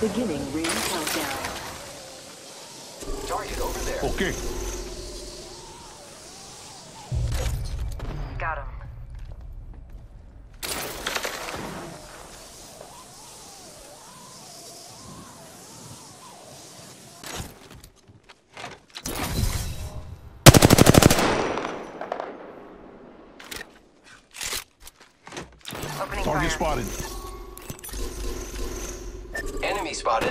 Beginning ring countdown. Target over there. Okay. Got him. Opening Target fire. spotted. Enemy spotted.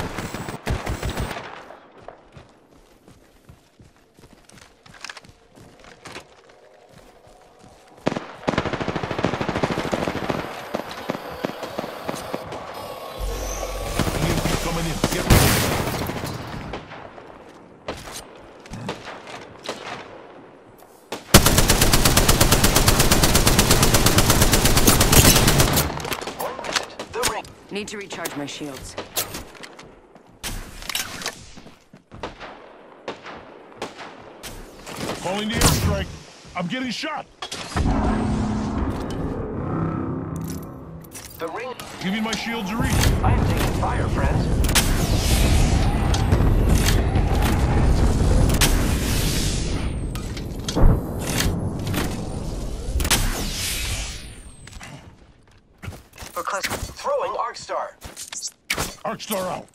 EMP coming in. Get ready. One minute. The ring. Need to recharge my shields. Calling the airstrike. I'm getting shot. The ring. Giving my shields a reach. I am taking fire, friends. We're close. Throwing Arc Star. Arcstar out.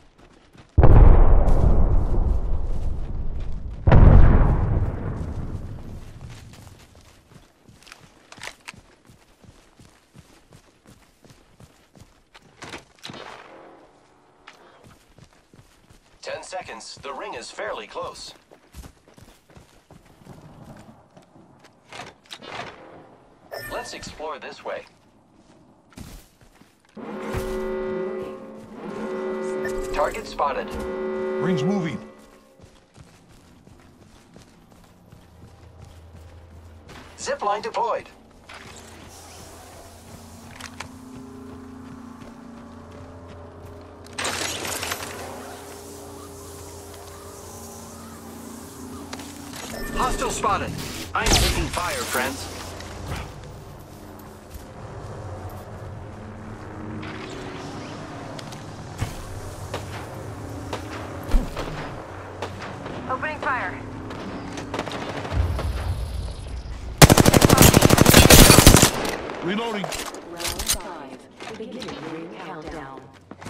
Ten seconds. The ring is fairly close. Let's explore this way. Target spotted. Ring's moving. Zipline deployed. Hostile spotted. I am taking fire, friends. Opening fire. Reloading. Round 5. Beginning ring countdown.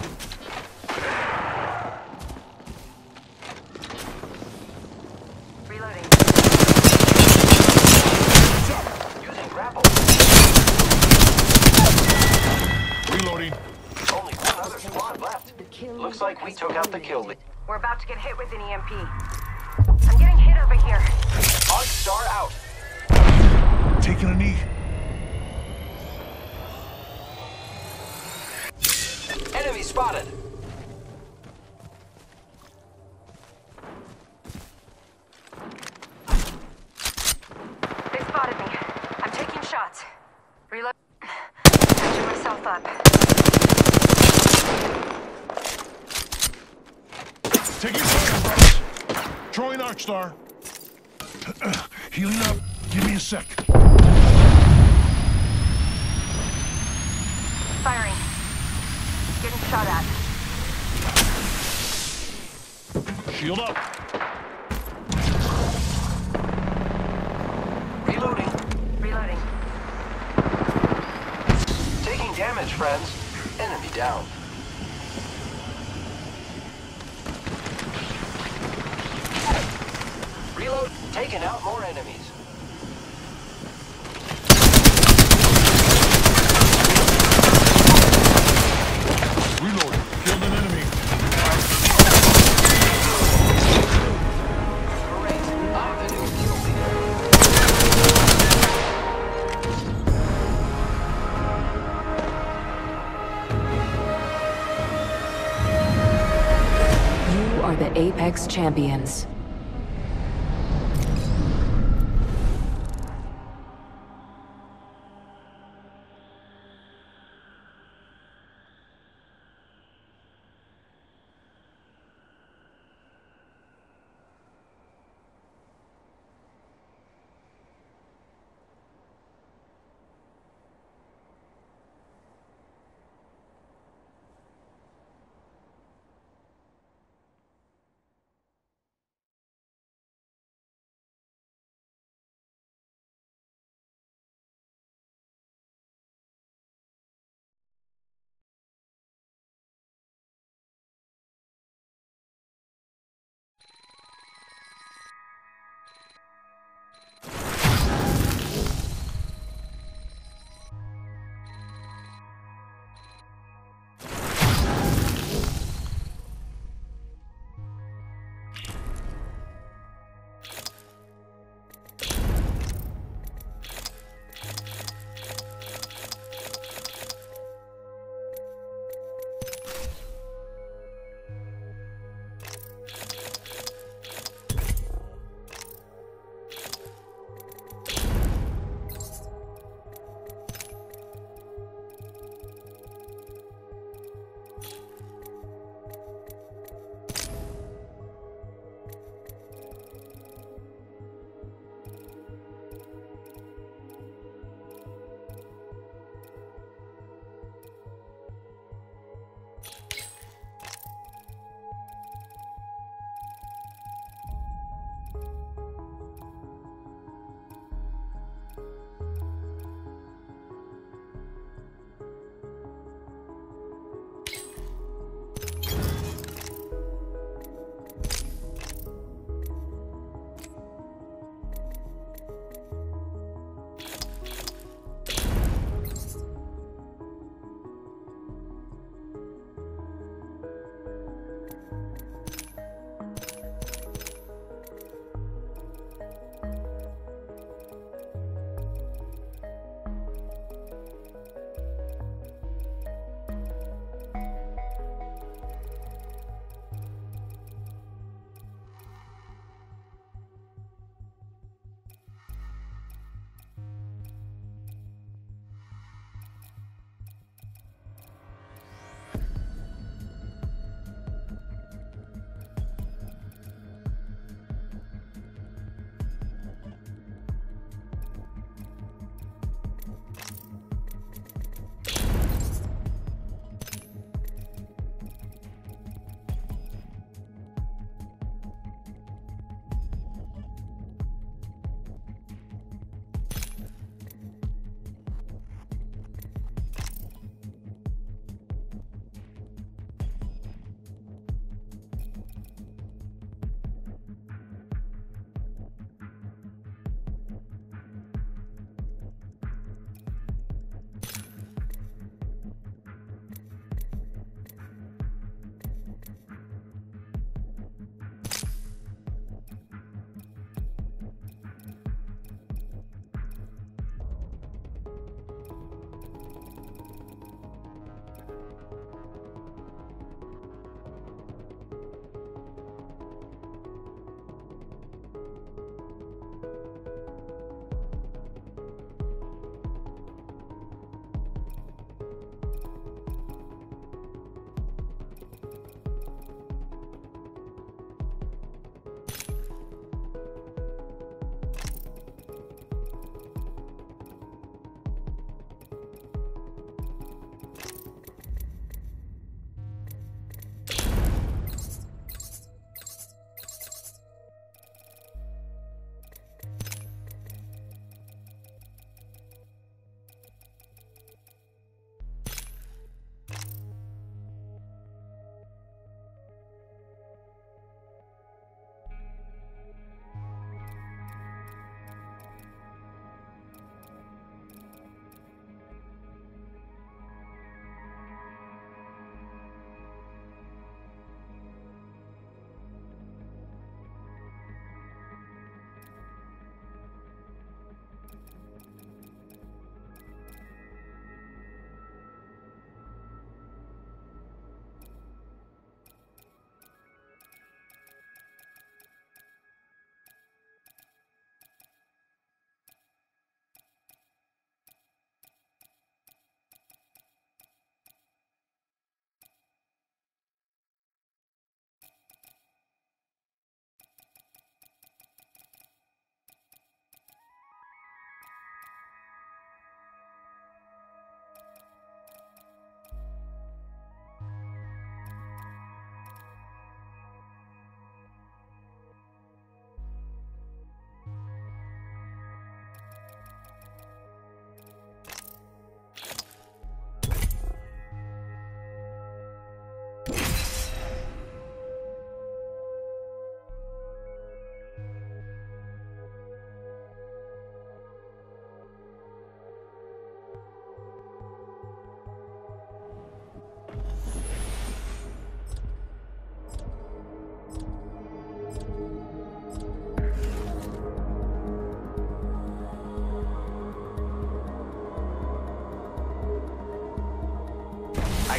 Reloading. Using grapple. Reloading. Only one other squad left. The kill Looks like we took out the kill lead. We're about to get hit with an EMP. I'm getting hit over here. Arc Star out. Taking a knee. Enemy spotted. They spotted me. I'm taking shots. Reload. Patching myself up. Taking fire, brothers. Throwing Arcstar. Healing up. Give me a sec. Firing. Getting shot at. Shield up. Reloading. Reloading. Taking damage, friends. Enemy down. Reload. Taking out more enemies. Reloading. Killed an enemy. Great. I'm the new kill leader. You are the Apex Champions.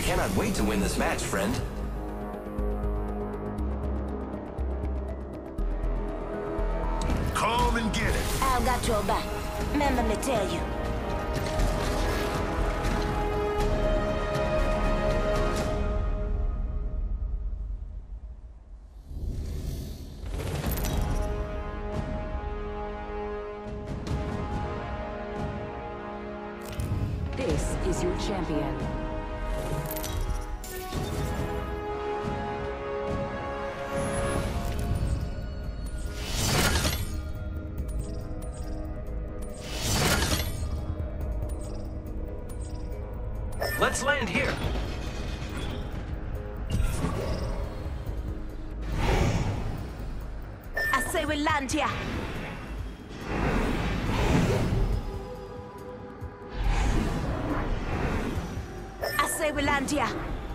cannot wait to win this match, friend. Come and get it. I've got your back. Remember me tell you. This is your champion. Let's land here. I say we land here. I say we land here.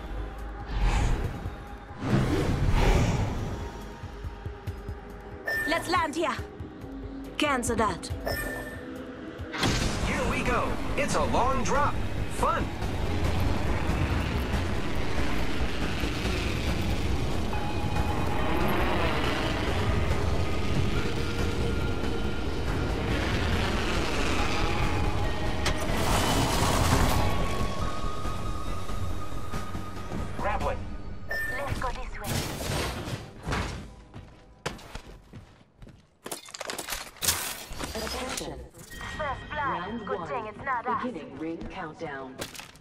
Let's land here. Cancel that. Here we go. It's a long drop. Fun. Grappling. Let's go this way. Attention. First blood. Round Good one. thing it's not us. Beginning ring countdown.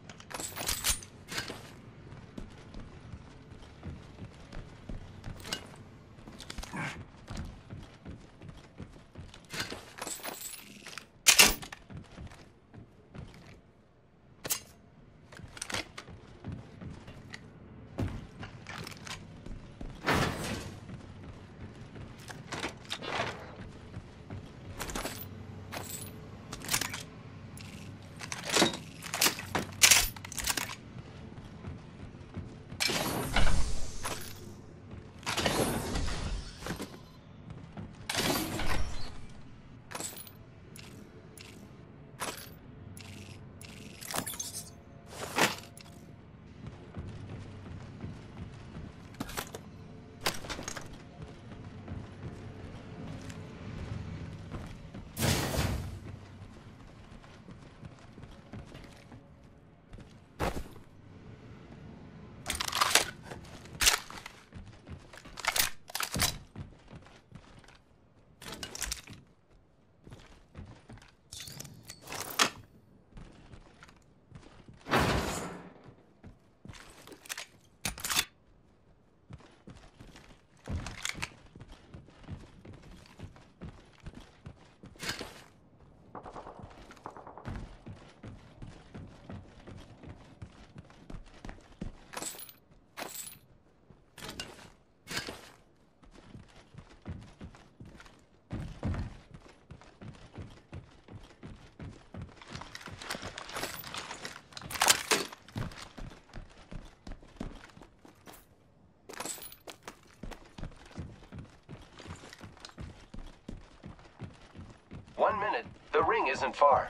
One minute. The ring isn't far.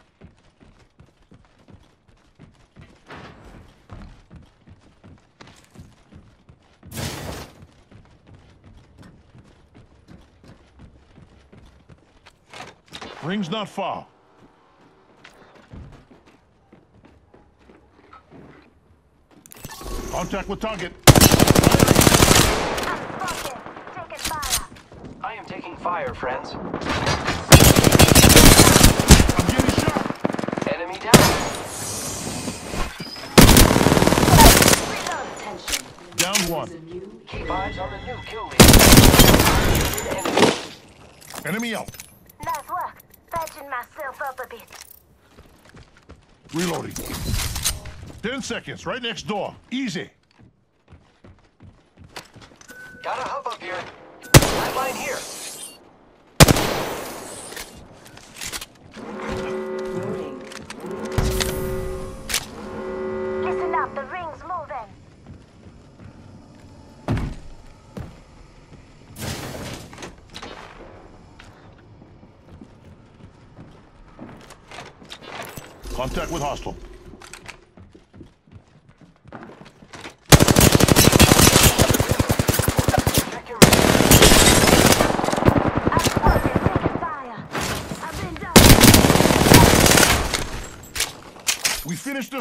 Ring's not far. Contact with target. Taking fire. I am taking fire, friends. I'm getting shot. Enemy down. Attention. Down one. There's a new Keep eyes on the new kill leader. Enemy. Enemy out. Nice work. Patching myself up a bit. Reloading. 10 seconds. Right next door. Easy. Got a hub up here. Line here. loading. Listen up, the ring's moving. Contact with hostile.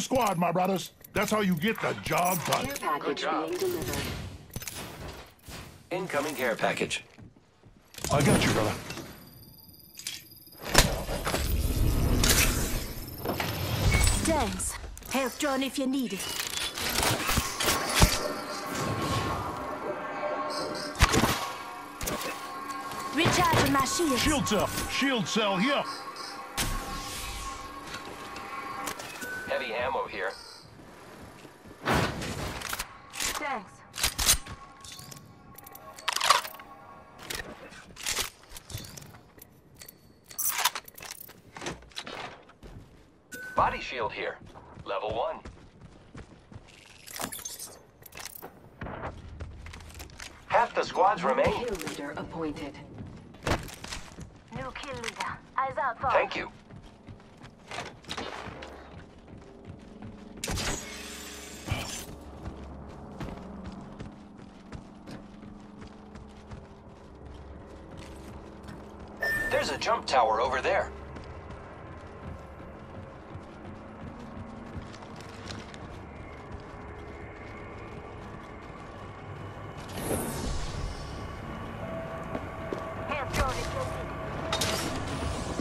squad, my brothers. That's how you get the job done. Care package job. being delivered. Incoming care package. I got you, brother. Thanks. Health drone if you need it. Recharging my shield. Shield cell. Shield cell here. Heavy ammo here. Thanks. Body shield here. Level 1. Half the squads remain. Kill leader appointed. New kill leader. Eyes out for. Thank you. There's a jump tower over there. Health drone if you need it.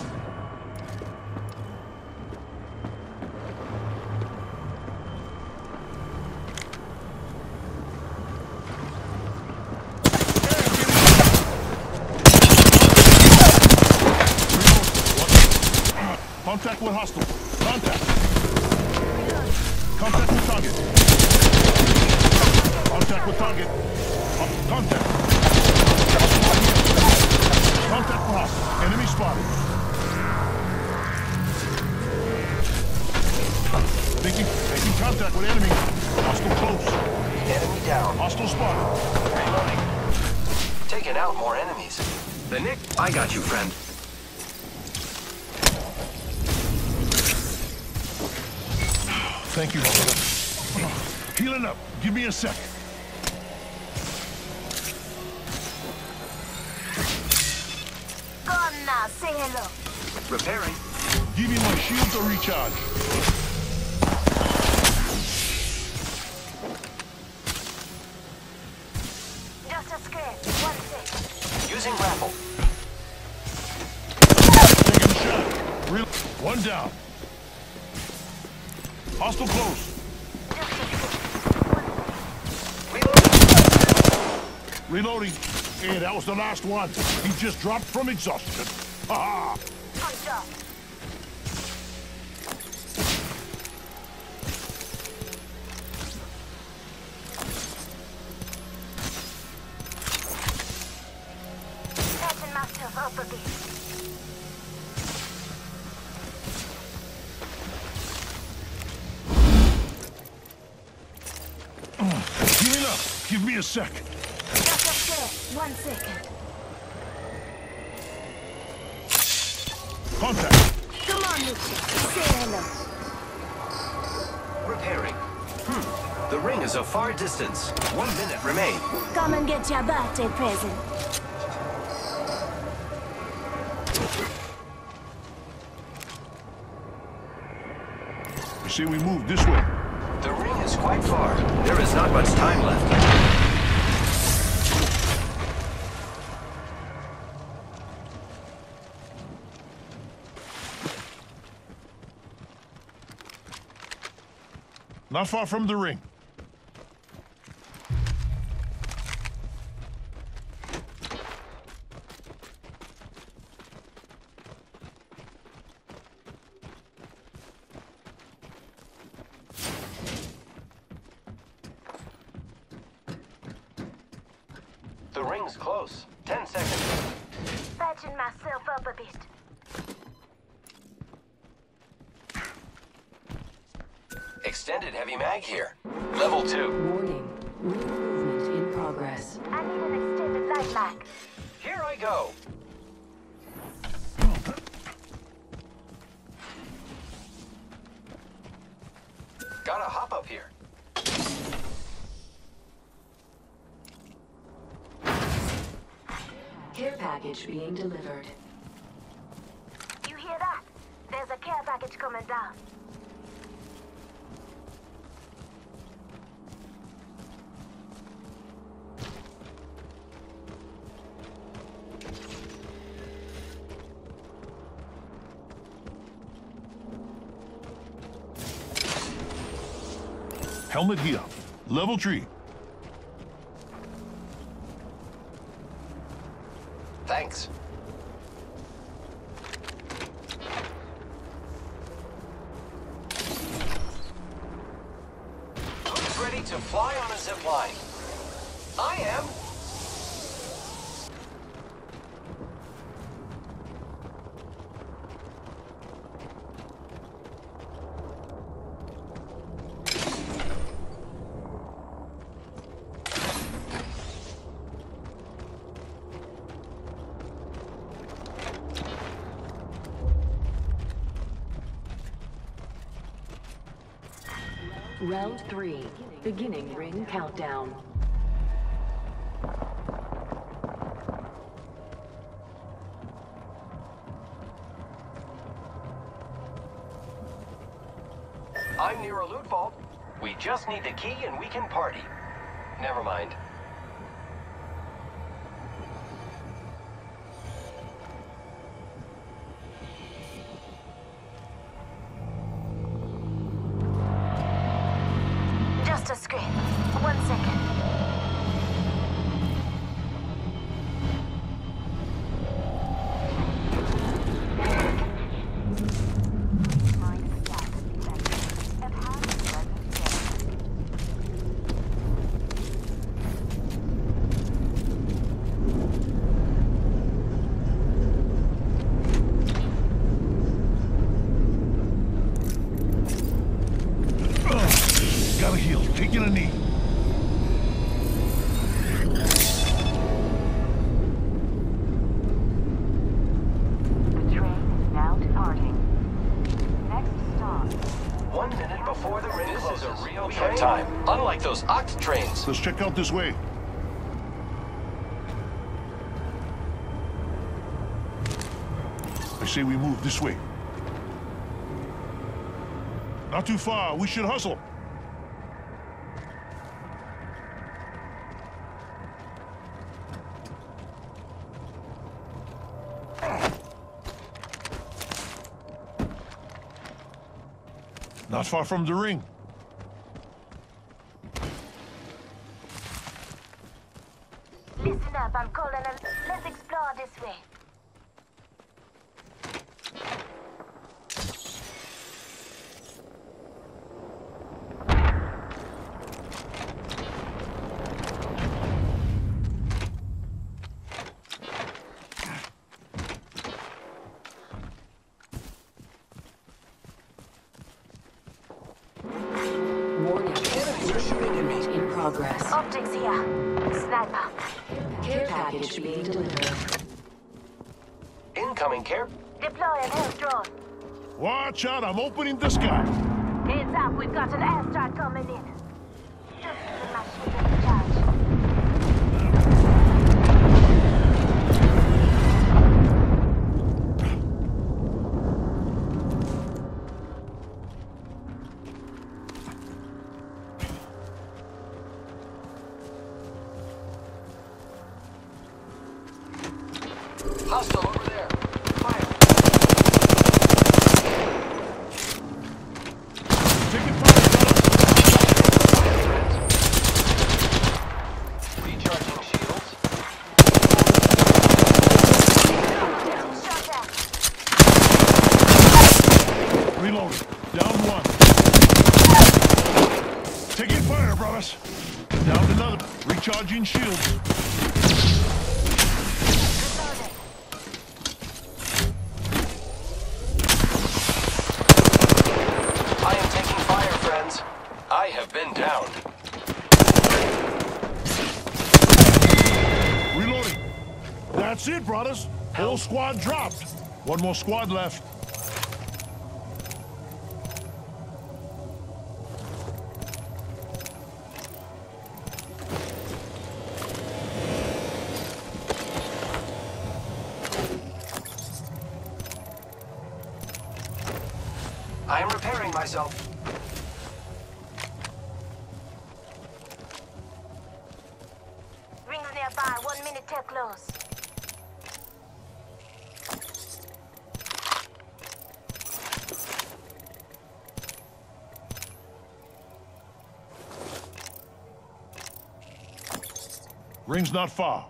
Contact with hostile. Contact. Contact with target. Contact with target. Contact. Contact with hostile. Enemy spotted. Making contact with enemy. Hostile close. Enemy down. Hostile spotted. Reloading. Taking out more enemies. The Nick, I got you, friend. Thank you, my brother. Healing up. Give me a sec. Go on now. Say hello. Repairing. Give me my shield to recharge. Just a scratch. 1 sec. Using grapple. Taking a shot. One down. Hostile close. Just a scratch. 1 sec. Reloading. Reloading. Hey, that was the last one. He just dropped from exhaustion. Ha ha. Good job. Patching myself up a bit. Healing up. Give me a sec. Just a scratch. 1 second. Contact. Come on, Mitchell. Say hello. Repairing. The ring is a far distance. 1 minute remain. Come and get your birthday present. You see, we moved this way. The ring is quite far. There is not much time left. Not far from the ring. The ring's close. 10 seconds. Patching myself up a bit. Extended heavy mag here. Level 2. Warning. New movement in progress. I need an extended light mag. Here I go. Gotta hop up here. Care package being delivered. You hear that? There's a care package coming down. Helmet here. Level 3. Thanks. Who's ready to fly on a zip line? I am. Round 3. Beginning ring countdown. I'm near a loot vault. We just need the key and we can party. Never mind. Just a screen. 1 second. Gotta heal. Taking a knee. The train is now departing. Next stop. 1 minute before the ring closes. This is a real train time. Unlike those oct trains. Let's check out this way. I say we move this way. Not too far. We should hustle. Not far from the ring. Listen up, I'm calling a... Let's explore this way. Warning. Enemies are shooting at me. In progress. Optics here. Sniper. Care package being delivered. Incoming care. Deploy an air drone. Watch out, I'm opening the sky. Heads up, we've got an airstrike coming in. Just keep my shield in charge. Hostile over there. Fire. Taking fire, Recharging shields. Shot at. Reloading. Down 1. Taking fire, brothers. Down another. Recharging shields. I am taking fire, friends. I have been down. Reloading. That's it, brothers. Whole squad dropped. One more squad left. I am repairing myself. Rings nearby, 1 minute till close. Ring's not far.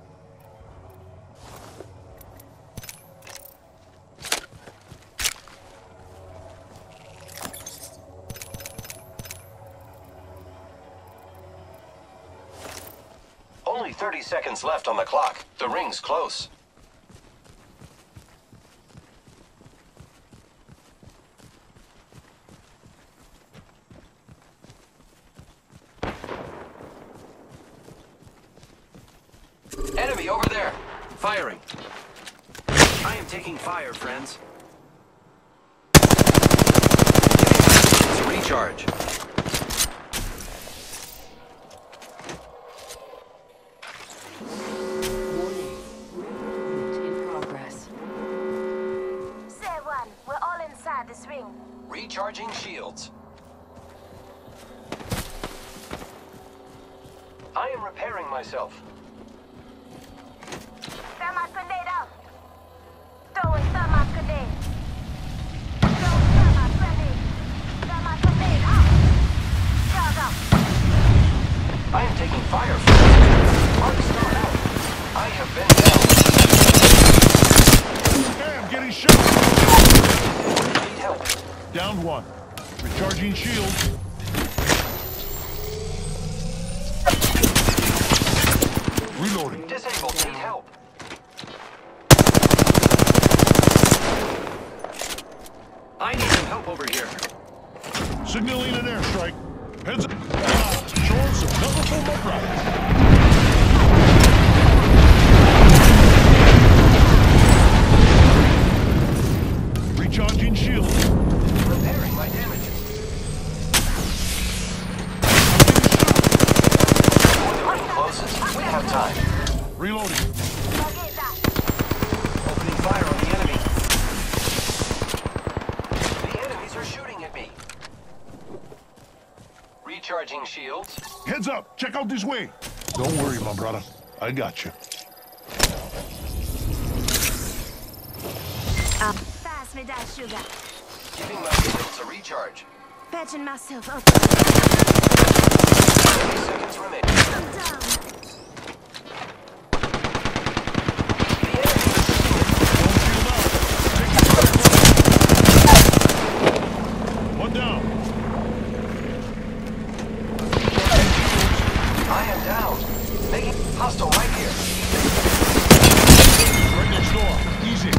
Only 30 seconds left on the clock. The ring's close. Enemy over there. Firing. I am taking fire, friends. Recharge. In progress. Say one, we're all inside this ring. Recharging shields. I am repairing myself. Thermite grenade out. Throwing thermite grenade. Throwing thermite grenade. Thermite grenade out. Charge out. I am taking fire, friends. Arc star out. I have been down. Hey, I'm getting shot! Need help. Downed one. Recharging shield. Reloading. Disabled. Need help. I need some help over here. Signaling an airstrike. Heads up. Showing some cover for my brothers. Recharging shield. Repairing my damages. Before the ring closes, we have time. Reloading. Forget that. Opening fire on the enemy. The enemies are shooting at me. Recharging shields. Heads up. Check out this way. Don't worry, my brother. I got you. Pass me that sugar. Giving my shields a recharge. Patching myself up. 30 seconds remain. I'm down. The enemies are shooting. One down. I am down. Making hostile right here. Right next door. Easy.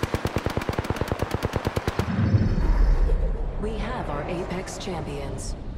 We have our Apex champions.